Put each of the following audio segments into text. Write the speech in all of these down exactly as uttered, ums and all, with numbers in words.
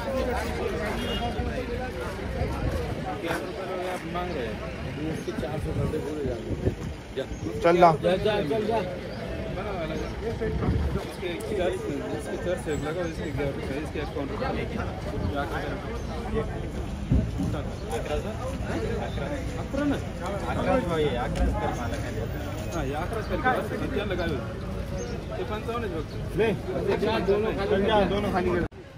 मांग रहे हैं उसके चार सौ रुपये पूरे जाते चल जा जा जा चल जा बना वाला इसके इसके चार से लगा इसके ग्यारह इसके अकाउंट अकरा ना अकरा भाई अकरा कर माला का हां ये अकरा कर किती लगावे ते पंचावन्न बघ ले दोनों खाली दोनों खाली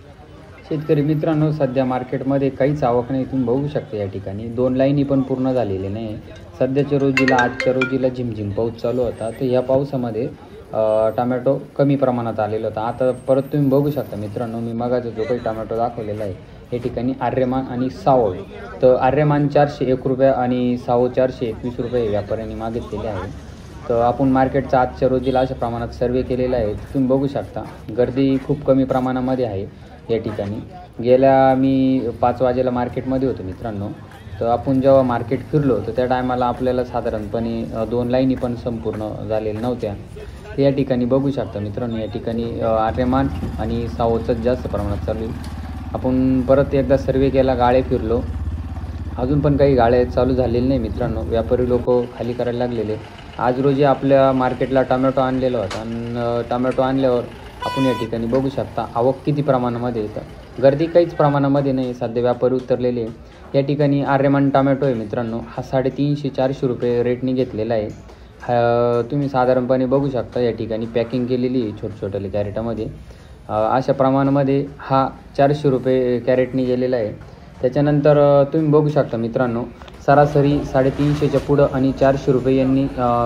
शेतकरी मित्रांनो, सध्या मार्केटमध्ये काहीच आवक नाही, तुम्ही बघू शकता या ठिकाणी दोन लाईनी पण पूर्ण झालेले नाही. सध्याच्या रोजीला आजच्या रोजीला झिमझिम पाऊस चालू होता, तर या पावसामध्ये टोमॅटो कमी प्रमाणात आलेला होता. आता परत तुम्ही बघू शकता मित्रांनो, मी मगाचा जो काही टोमॅटो दाखवलेला आहे या ठिकाणी आर्यमान आणि सावळ, तर आर्यमान चारशे एक रुपये आणि सावळ चारशे एकवीस रुपये व्यापाऱ्यांनी मागितलेले आहे. तर आपण मार्केटचा आजच्या रोजीला अशा प्रमाणात सर्वे केलेला आहे, तुम्ही बघू शकता गर्दी खूप कमी प्रमाणामध्ये आहे या ठिकाणी. गेल्या मी पाच वाजेला मार्केटमध्ये होतो मित्रांनो, तर आपण जेव्हा मार्केट फिरलो तर त्या टायमाला आपल्याला साधारणपणे दोन लाईनी पण संपूर्ण झालेल्या नव्हत्या. या ठिकाणी बघू शकता मित्रांनो, या ठिकाणी आर्यमान आणि सावळच जास्त प्रमाणात चालू आहे. आपण परत एकदा सर्वे केला, गाळे फिरलो, अजून पण काही गाळे चालू झालेले नाही मित्रांनो, व्यापारी लोक खाली करायला लागलेले. आज रोजी आपल्या मार्केटला टोमॅटो आणलेला होता आणि टोमॅटो आणल्यावर आपण या ठिकाणी बघू शकता आवक किती प्रमाणामध्ये येतं. गर्दी काहीच प्रमाणामध्ये नाही, सध्या व्यापारी उतरलेले. या ठिकाणी आर्यमान टोमॅटो आहे मित्रांनो, हा साडेतीनशे चारशे रुपये रेटने घेतलेला आहे. हा तुम्ही साधारणपणे बघू शकता, या ठिकाणी पॅकिंग केलेली आहे छोट्या छोट्या कॅरेटामध्ये. अशा प्रमाणामध्ये हा चारशे रुपये कॅरेटने गेलेला आहे. त्याच्यानंतर तुम्ही बघू शकता मित्रांनो, सरासरी साडेतीनशेच्या पुढं आणि चारशे रुपये यांनी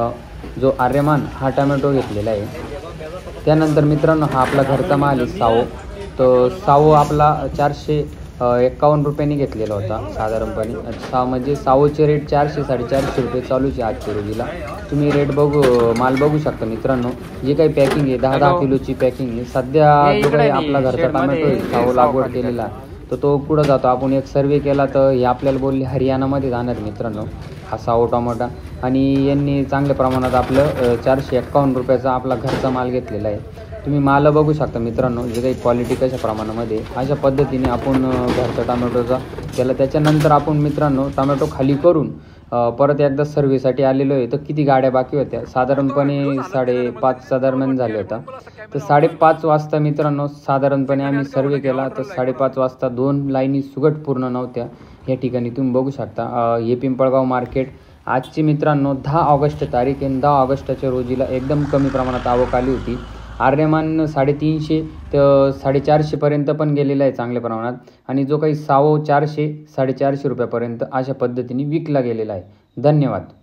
जो आर्यमान हा टोमॅटो घेतलेला आहे. त्यानंतर मित्रांनो हा आपला घरचा माल आहे सावो, तो सावो आपला चारशे एक्कावन्न रुपयांनी घेतलेला होता साधारणपणे. सा म्हणजे सावोचे रेट चारशे साडेचारशे रुपये चालूचे आजच्या रोजीला. तुम्ही रेट बघू माल बघू शकता मित्रांनो, जे काही पॅकिंग आहे दहा दहा किलोची पॅकिंग आहे. सध्या जो काही आपला घरचा टोमॅटो आहे सावो लागवड केलेला, तर तो पुढं जातो. आपण एक सर्वे केला तर हे आपल्याला बोलले हरियाणामध्ये जाणार मित्रांनो हा सावो टोमॅटो, आणि यांनी चांगल्या प्रमाणात आपलं चारशे एक्कावन्न रुपयाचा आपला घरचा माल घेतलेला आहे. तुम्ही माल बघू शकता मित्रांनो, जे काही क्वालिटी कशा प्रमाणामध्ये अशा पद्धतीने आपण घरचा टोमॅटोचा केला. त्याच्यानंतर आपण मित्रांनो टोमॅटो खाली करून परत एकदा सर्वेसाठी आलेलो आहे. तर किती गाड्या बाकी होत्या, साधारणपणे साडेपाचच्या दरम्यान झाले होता. तर साडेपाच वाजता मित्रांनो साधारणपणे आम्ही सर्वे केला, तर साडेपाच वाजता दोन लाईनी सुगट पूर्ण नव्हत्या या ठिकाणी. तुम्ही बघू शकता हे पिंपळगाव मार्केट आजची मित्रांनो दहा ऑगस्ट तारीख आहे. दहा ऑगस्टच्या रोजीला एकदम कमी प्रमाणात आवक आली होती. आर्यमान साडेतीनशे तर साडेचारशेपर्यंत पण गेलेला आहे चांगल्या प्रमाणात, आणि जो काही सावो चारशे साडेचारशे रुपयापर्यंत अशा पद्धतीने विकला गेलेला आहे. धन्यवाद.